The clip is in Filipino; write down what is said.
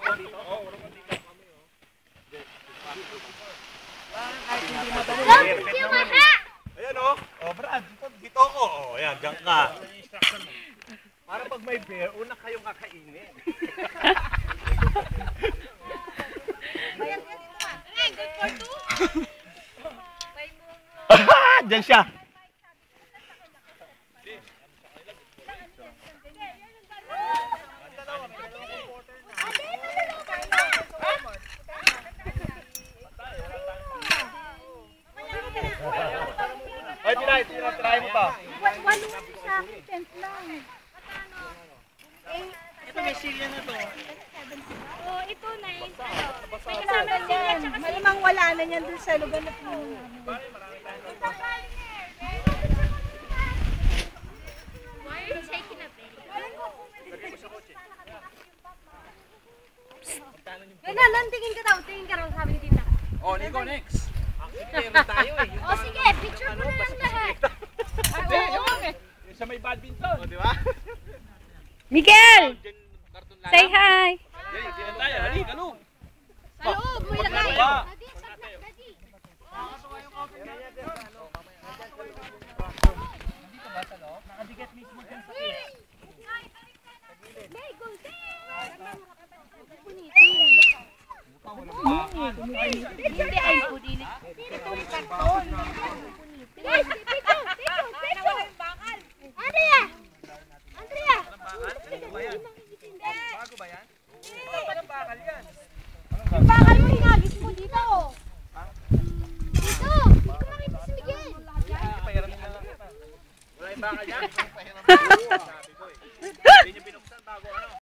Ayan o. Oh, Brad, dito ako. Oh, ayan, diyan ka. Para pag may bear, una kayong kakainin. Diyan siya. Ay, try mo pa. Walo sa akin, 10 lang. Ito may silya na to. Oh, ito na eh. May kasama na silya tsaka silya. Malamang wala na niyan dun sa lugar na puno namin. Why are you taking a video? Ganun, tingin ka daw, sabi ni Tita. Oh, Nico, next. Oh, sige, picture mo na lang lahat. Yung sa may badminton. O, di ba? Miguel! Say hi! Yan tayo, hali, kalong. Sa loob, may lagay. Nakadigat mismo dyan sa Hindi ay punitin. Itong karton. Guys, pito. Andrea! bago ba yan? Anong bakal yan? Yung bakal mo, hinagis mo dito. Dito! Hindi ko makita si Miguel. Pahiram na lang kita. Wala yung bakal yan?